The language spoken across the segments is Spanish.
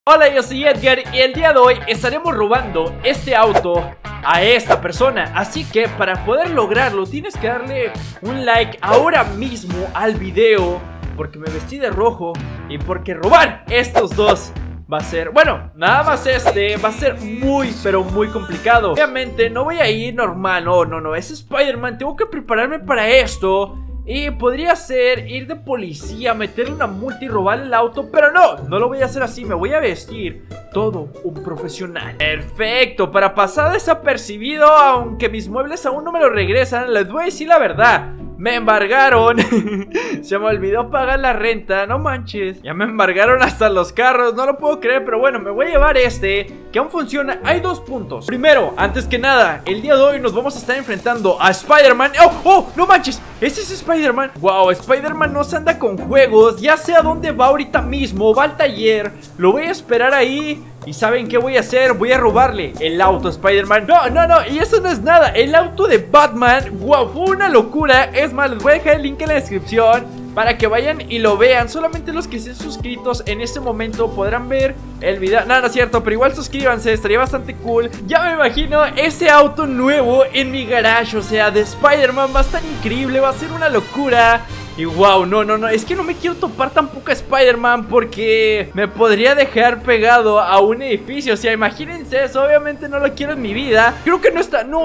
Hola, yo soy Edgar y el día de hoy estaremos robando este auto a esta persona. Así que para poder lograrlo tienes que darle un like ahora mismo al video, porque me vestí de rojo y porque robar estos dos va a ser, bueno, nada más va a ser muy, pero muy complicado. Obviamente no voy a ir normal, no, es Spider-Man, tengo que prepararme para esto. Y podría ser ir de policía, meterle una multa y robar el auto, pero no lo voy a hacer así, me voy a vestir todo un profesional. Perfecto, para pasar desapercibido, aunque mis muebles aún no me lo regresan, les voy a decir la verdad. Me embargaron. Se me olvidó pagar la renta, no manches. Ya me embargaron hasta los carros, no lo puedo creer. Pero bueno, me voy a llevar que aún funciona. Hay dos puntos. Primero, antes que nada, el día de hoy nos vamos a estar enfrentando a Spider-Man. ¡Oh! ¡No manches! ¿Ese es Spider-Man? Wow, Spider-Man no se anda con juegos. Ya sé a dónde va ahorita mismo. Va al taller, lo voy a esperar ahí. ¿Y saben qué voy a hacer? Voy a robarle el auto a Spider-Man. No, y eso no es nada. El auto de Batman, wow, fue una locura. Es más, les voy a dejar el link en la descripción para que vayan y lo vean. Solamente los que estén suscritos en este momento podrán ver el video. No es cierto, pero igual suscríbanse, estaría bastante cool. Ya me imagino ese auto nuevo en mi garage, o sea, de Spider-Man. Va a estar increíble, va a ser una locura. Y wow, no, es que no me quiero topar tampoco a Spider-Man porque me podría dejar pegado a un edificio. O sea, imagínense eso, obviamente no lo quiero en mi vida. Creo que no está, no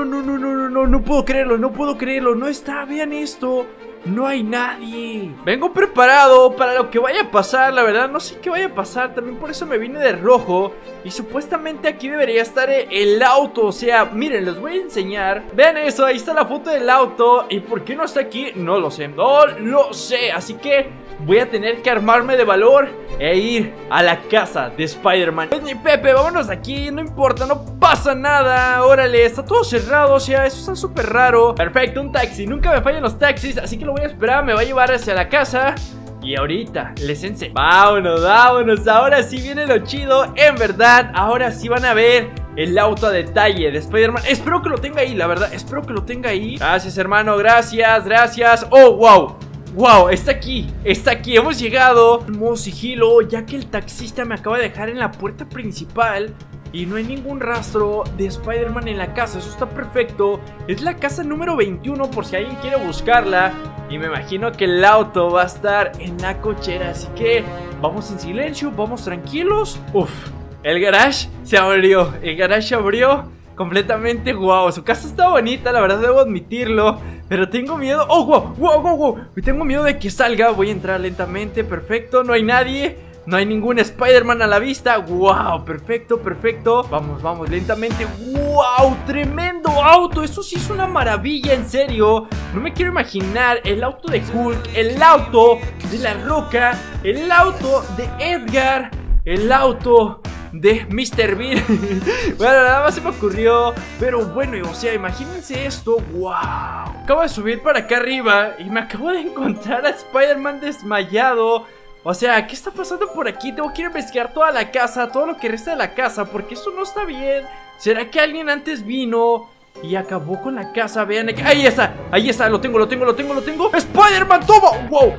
puedo creerlo, no está, vean esto. No hay nadie. Vengo preparado para lo que vaya a pasar. La verdad no sé qué vaya a pasar. También por eso me vine de rojo. Y supuestamente aquí debería estar el auto. O sea, miren, les voy a enseñar. Vean eso, ahí está la foto del auto. ¿Y por qué no está aquí? No lo sé, así que voy a tener que armarme de valor e ir a la casa de Spider-Man. Pues, Pepe, vámonos de aquí, no importa, no pasa nada. Órale, está todo cerrado, o sea, eso está súper raro. Perfecto, un taxi, nunca me fallan los taxis, así que lo voy a esperar, me va a llevar hacia la casa. Y ahorita les enseño. Vámonos, ahora sí viene lo chido. En verdad, ahora sí van a ver el auto a detalle de Spider-Man. Espero que lo tenga ahí, la verdad, espero que lo tenga ahí. Gracias, hermano, gracias. Oh, wow, está aquí, hemos llegado. Modo sigilo, ya que el taxista me acaba de dejar en la puerta principal y no hay ningún rastro de Spider-Man en la casa. Eso está perfecto. Es la casa número 21 por si alguien quiere buscarla. Y me imagino que el auto va a estar en la cochera, así que vamos en silencio, vamos tranquilos. Uf, el garage se abrió, completamente. Wow, su casa está bonita, la verdad debo admitirlo. Pero tengo miedo. Oh, wow. Tengo miedo de que salga. Voy a entrar lentamente, perfecto, no hay nadie. No hay ningún Spider-Man a la vista. Wow, perfecto. Vamos lentamente. Wow, tremendo auto. Eso sí es una maravilla, en serio. No me quiero imaginar el auto de Hulk, el auto de La Roca, el auto de Edgar, el auto de Mr. Bean. Bueno, nada más se me ocurrió. Pero bueno, o sea, imagínense esto. Wow. Acabo de subir para acá arriba y me acabo de encontrar a Spider-Man desmayado. O sea, ¿qué está pasando por aquí? Tengo que ir a investigar toda la casa, todo lo que resta de la casa, porque eso no está bien. ¿Será que alguien antes vino y acabó con la casa? Vean aquí. Ahí está, lo tengo. ¡Spider-Man, toma! ¡Wow!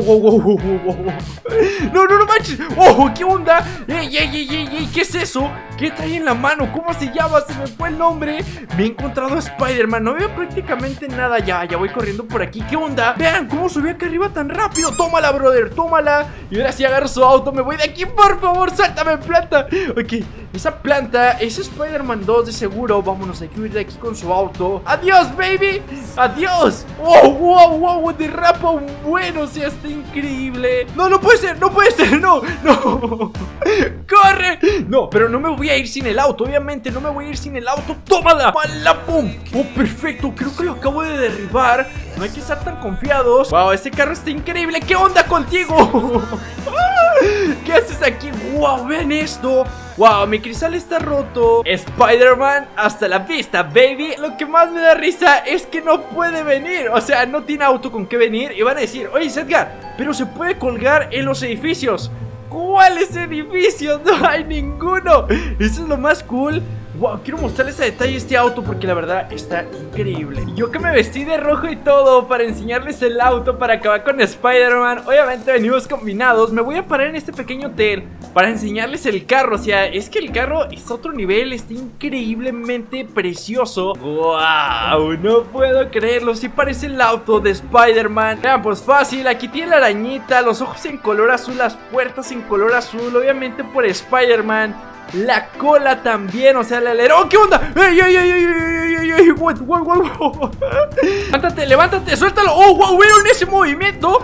No manches. ¡Oh, qué onda! ¡Ey! ¿Qué es eso? ¿Qué trae en la mano? ¿Cómo se llama? Se me fue el nombre. Me he encontrado a Spider-Man, no veo prácticamente nada. Ya voy corriendo por aquí, ¿qué onda? Vean cómo subí acá arriba tan rápido. Tómala, brother, tómala. Y ahora sí agarro su auto, me voy de aquí, por favor, suéltame, planta. Ok, esa planta es Spider-Man 2 de seguro. Vámonos, hay que huir de aquí con su auto. ¡Adiós, baby! ¡Adiós! ¡Oh, wow! Derrapa un bueno, o sea, está increíble. No puede ser, no. ¡Corre! No, pero no me voy a ir sin el auto, obviamente no me voy a ir sin el auto. ¡Tómala! ¡Pala, pum! ¡Oh, perfecto! Creo que lo acabo de derribar. No hay que estar tan confiados. ¡Wow! Este carro está increíble. ¿Qué onda contigo? ¿Qué haces aquí? ¡Wow! Vean esto. ¡Wow! Mi cristal está roto. Spider-Man, hasta la vista, baby. Lo que más me da risa es que no puede venir. O sea, no tiene auto con qué venir. Y van a decir, oye, Edgar, pero se puede colgar en los edificios. ¿Cuáles edificios? No hay ninguno. Eso es lo más cool. Wow, quiero mostrarles a detalle este auto porque la verdad está increíble. Yo que me vestí de rojo y todo para enseñarles el auto, para acabar con Spider-Man. Obviamente venimos combinados. Me voy a parar en este pequeño hotel para enseñarles el carro. O sea, es que el carro es otro nivel, está increíblemente precioso. Wow, no puedo creerlo. Sí parece el auto de Spider-Man. Vean, pues fácil, aquí tiene la arañita, los ojos en color azul, las puertas en color azul, obviamente por Spider-Man. La cola también, o sea, el alerón. ¿Qué onda? ¡Ey, ey, ey, ey, ey, ey! ¡Wow! Levántate, levántate, suéltalo. ¡Oh, wow! ¿Vieron ese movimiento?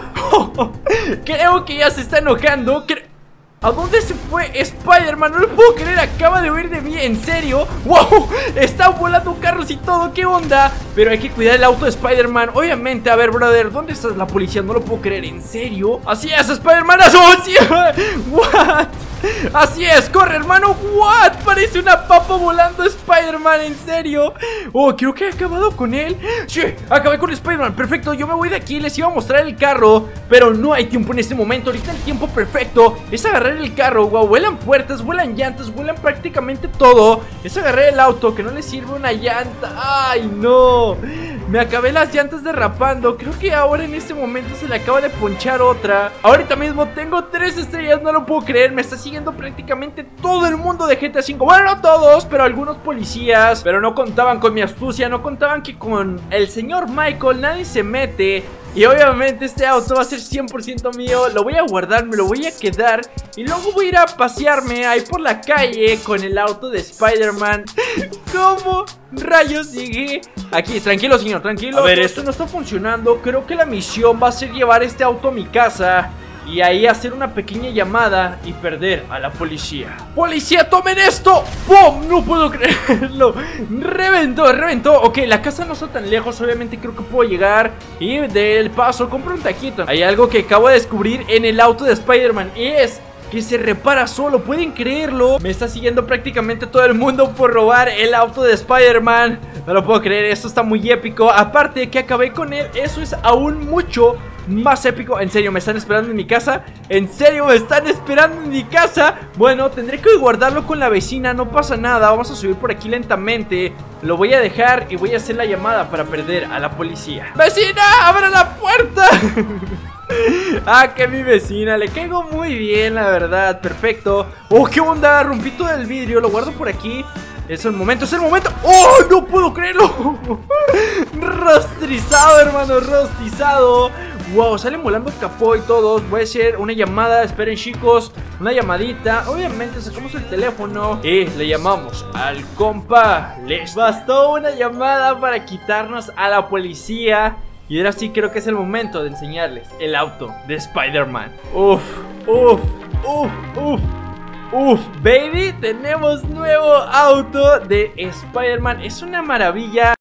Creo que ya se está enojando. ¿A dónde se fue Spider-Man? No lo puedo creer, acaba de huir de mí, ¿en serio? ¡Wow! Están volando carros y todo, ¿qué onda? Pero hay que cuidar el auto de Spider-Man. Obviamente, a ver, brother, ¿dónde está la policía? No lo puedo creer, ¿en serio? Así es, Spider-Man. ¡Oh, sí! ¿What? Así es, corre, hermano. What? Parece una papa volando Spider-Man, ¿en serio? Oh, creo que he acabado con él. Sí, acabé con Spider-Man, perfecto. Yo me voy de aquí, les iba a mostrar el carro, pero no hay tiempo en este momento. Ahorita el tiempo perfecto es agarrar el carro. Wow, vuelan puertas, vuelan llantas, vuelan prácticamente todo. Es agarrar el auto, que no le sirve una llanta. Ay, no, me acabé las llantas derrapando. Creo que ahora en este momento se le acaba de ponchar otra. Ahorita mismo tengo 3 estrellas, no lo puedo creer. Me está siguiendo prácticamente todo el mundo de GTA V. Bueno, no todos, pero algunos policías. Pero no contaban con mi astucia, no contaban que con el señor Michael nadie se mete. Y obviamente este auto va a ser 100% mío. Lo voy a guardar, me lo voy a quedar. Y luego voy a ir a pasearme ahí por la calle con el auto de Spider-Man. ¿Cómo rayos llegué aquí? Tranquilo, señor, tranquilo. A ver, esto no está funcionando. Creo que la misión va a ser llevar este auto a mi casa y ahí hacer una pequeña llamada y perder a la policía. ¡Policía, tomen esto! ¡Pum! No puedo creerlo. Reventó, reventó. Ok, la casa no está tan lejos. Obviamente creo que puedo llegar y del paso compro un taquito. Hay algo que acabo de descubrir en el auto de Spider-Man y es que se repara solo, ¿pueden creerlo? Me está siguiendo prácticamente todo el mundo por robar el auto de Spider-Man. No lo puedo creer, esto está muy épico. Aparte de que acabé con él, eso es aún mucho más épico. En serio, ¿me están esperando en mi casa? ¿En serio me están esperando en mi casa? Bueno, tendré que guardarlo con la vecina, no pasa nada. Vamos a subir por aquí lentamente. Lo voy a dejar y voy a hacer la llamada para perder a la policía. ¡Vecina, abra la puerta! Ah, que mi vecina, le caigo muy bien, la verdad, perfecto. Oh, qué onda, rompí todo el vidrio, lo guardo por aquí. Es el momento, es el momento. ¡Oh, no puedo creerlo! Rostizado, hermano, rostizado. Wow, salen volando el capó y todos. Voy a hacer una llamada, esperen chicos. Una llamadita, obviamente sacamos el teléfono y le llamamos al compa. Les bastó una llamada para quitarnos a la policía. Y ahora sí creo que es el momento de enseñarles el auto de Spider-Man. Uf, uf, uf, uf. Uf, baby, tenemos nuevo auto de Spider-Man. Es una maravilla.